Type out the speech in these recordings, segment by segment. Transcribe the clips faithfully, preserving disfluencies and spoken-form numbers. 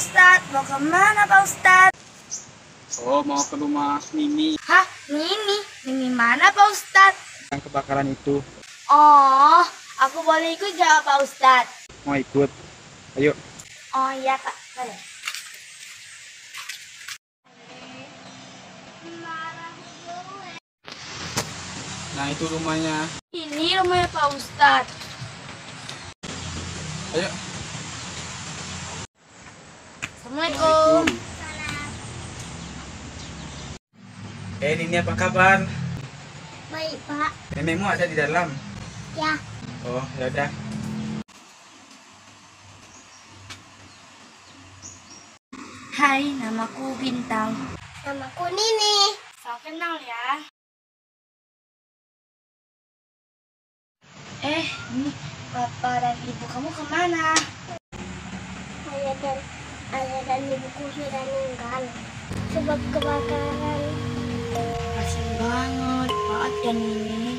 Ustadz, mau kemana Pak Ustadz? Oh, mau ke rumah Mimi Hah, Mimi? Mimi mana Pak Ustadz? yang kebakaran itu. Oh, aku boleh ikut gak Pak Ustadz? Mau ikut? Ayo. Oh iya Kak, boleh. Nah, itu rumahnya. Ini rumahnya Pak Ustadz. Ayo. Assalamualaikum. Eh, Nini, apa kabar? Baik, Pak. Nenekmu ada di dalam? Ya. Oh, ya udah. Hai, namaku Bintang. Namaku Nini. Salam kenal ya. Eh, ini Papa dan Ibu kamu kemana? Ayah dan ayah dan ibuku sudah meninggal sebab kebakaran. Kasian banget, Pak dan Nini.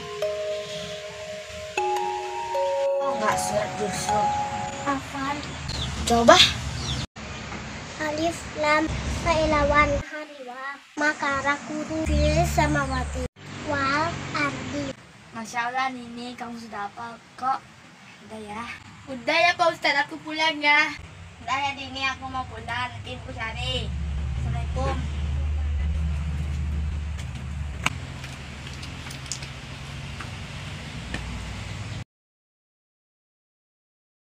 Oh, nggak surat Yusuf. Hafal. Coba. Alif lam Sailawan hariwa makara kuru fil samawati wal ardi. Masya Allah Nini, kamu sudah hafal kok. Udah ya. Udah ya Pak Ustadz, aku pulang ya. Udah ya Nini, aku mau pulang. Nanti aku cari. Assalamualaikum.